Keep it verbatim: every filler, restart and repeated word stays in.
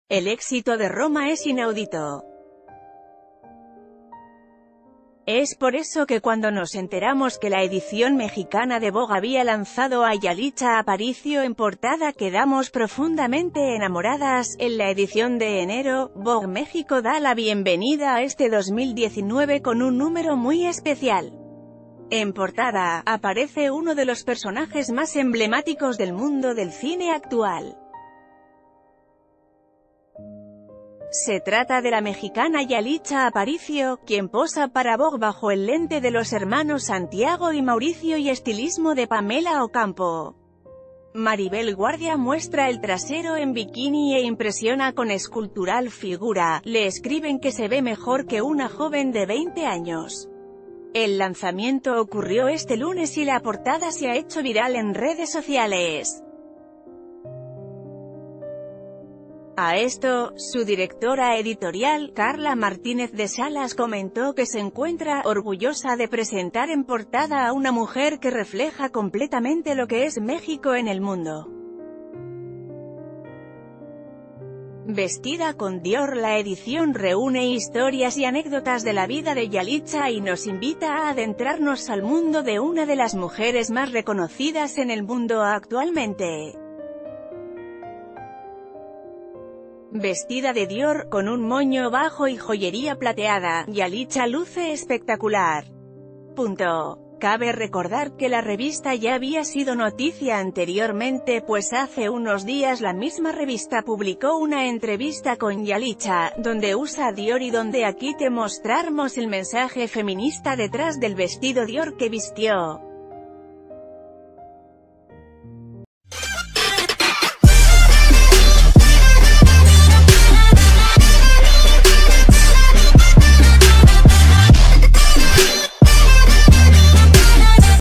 El éxito de Roma es inaudito. Es por eso que cuando nos enteramos que la edición mexicana de Vogue había lanzado a Yalitza Aparicio en portada quedamos profundamente enamoradas. En la edición de enero, Vogue México da la bienvenida a este dos mil diecinueve con un número muy especial. En portada, aparece uno de los personajes más emblemáticos del mundo del cine actual. Se trata de la mexicana Yalitza Aparicio, quien posa para Vogue bajo el lente de los hermanos Santiago y Mauricio y estilismo de Pamela Ocampo. Maribel Guardia muestra el trasero en bikini e impresiona con escultural figura. Le escriben que se ve mejor que una joven de veinte años. El lanzamiento ocurrió este lunes y la portada se ha hecho viral en redes sociales. A esto, su directora editorial, Carla Martínez de Salas, comentó que se encuentra orgullosa de presentar en portada a una mujer que refleja completamente lo que es México en el mundo. Vestida con Dior, la edición reúne historias y anécdotas de la vida de Yalitza y nos invita a adentrarnos al mundo de una de las mujeres más reconocidas en el mundo actualmente. Vestida de Dior, con un moño bajo y joyería plateada, Yalitza luce espectacular. Punto. Cabe recordar que la revista ya había sido noticia anteriormente, pues hace unos días la misma revista publicó una entrevista con Yalitza, donde usa Dior y donde aquí te mostramos el mensaje feminista detrás del vestido Dior que vistió.